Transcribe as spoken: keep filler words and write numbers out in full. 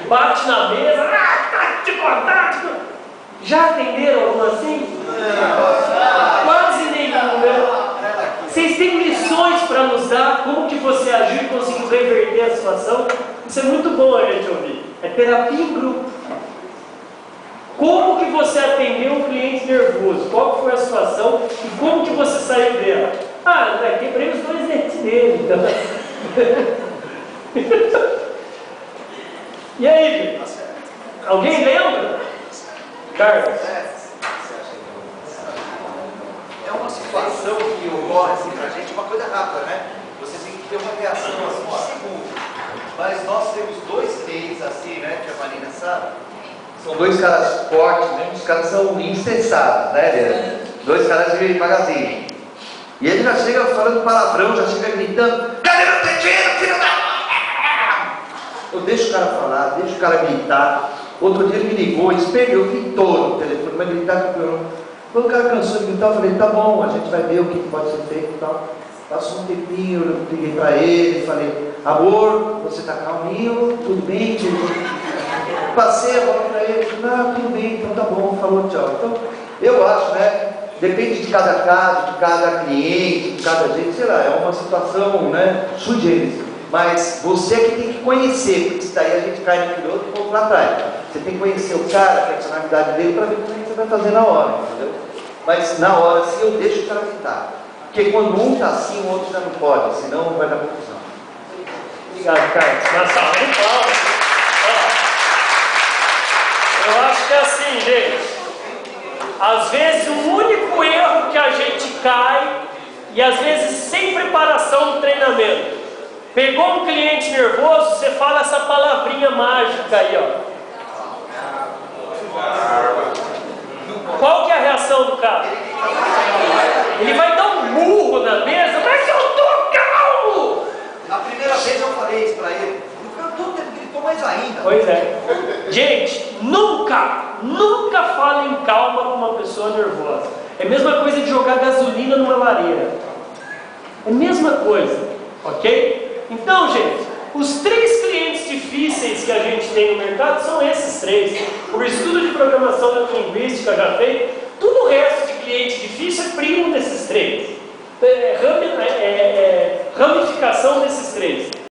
bate na mesa, ah, tá te contar. Já atenderam alguma assim? Quase nenhum, né? Vocês têm lições para nos dar, como que você agiu e conseguiu reverter a situação? Isso é muito bom a gente ouvir. É terapia em grupo. Como que você atendeu um cliente nervoso? Qual foi a situação e como que você saiu dela? Ah, né, quebrei os dois dentes dele. E aí, gente? Alguém lembra? Carlos? É uma situação que ocorre assim pra gente, uma coisa rápida, né? Você tem que ter uma reação assim de segundo. Mas nós temos dois cases assim, né? Que a Marina sabe. São dois caras fortes, né? Os caras são insensatos, né, Leandro? Dois caras de magazine. E ele já chega falando palavrão, já chega gritando: cadê meu dedinho, filho da... Eu deixo o cara falar, deixo o cara gritar. Outro dia ele me ligou, espelhou, gritou no telefone, mas gritar que piorou. Quando o cara cansou de gritar, eu falei: tá bom, a gente vai ver o que pode ser feito e tal. Passou um tempinho, eu liguei para ele, falei: amor, você tá calminho? Tudo bem? Passei a bola para ele, não, tudo bem, então tá bom, falou, tchau. Então, eu acho, né, depende de cada caso, de cada cliente, de cada gente, sei lá, é uma situação, né, sui generis. Mas você é que tem que conhecer, porque se daí a gente cai naquele outro ponto lá atrás. Você tem que conhecer o cara, a personalidade dele, para ver como é que você vai fazer na hora, entendeu? Mas na hora, sim, eu deixo o cara gritar. Porque quando um está assim, o outro já não pode, senão vai dar confusão. Obrigado, Carlos. Na salva de palmas. Eu acho que é assim, gente. Às vezes o único erro que a gente cai, e às vezes sem preparação do treinamento. Pegou um cliente nervoso, você fala essa palavrinha mágica aí, ó. Qual que é a reação do cara? Ele vai dar um murro na mesa, mas eu tô calmo! Na primeira vez eu falei isso pra ele. Ele gritou mais ainda. Pois é. Gente, nunca, nunca fale em calma com uma pessoa nervosa. É a mesma coisa de jogar gasolina numa lareira. É a mesma coisa, ok? Então, gente, os três clientes difíceis que a gente tem no mercado são esses três. O estudo de programação neurolinguística já feito, tudo o resto de cliente difícil é primo desses três. É, é, é, é, ramificação desses três.